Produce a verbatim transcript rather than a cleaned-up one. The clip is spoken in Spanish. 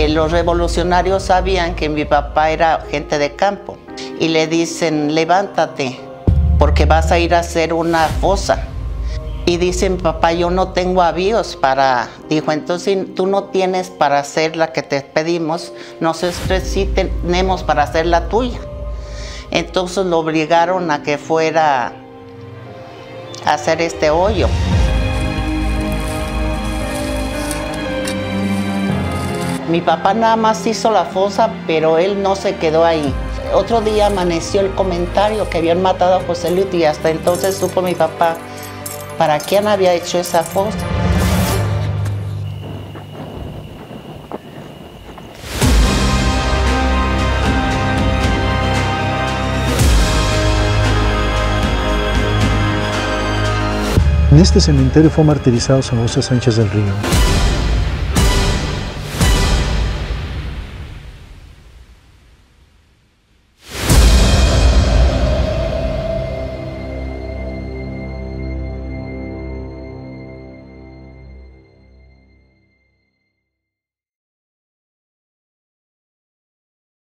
Eh, los revolucionarios sabían que mi papá era gente de campo y le dicen, levántate porque vas a ir a hacer una fosa. Y dicen, papá, yo no tengo avíos para... Dijo, entonces tú no tienes para hacer la que te pedimos, nosotros sí tenemos para hacer la tuya. Entonces lo obligaron a que fuera a hacer este hoyo. Mi papá nada más hizo la fosa, pero él no se quedó ahí. Otro día amaneció el comentario que habían matado a José Luis y hasta entonces supo mi papá para quién había hecho esa fosa. En este cementerio fue martirizado San José Sánchez del Río.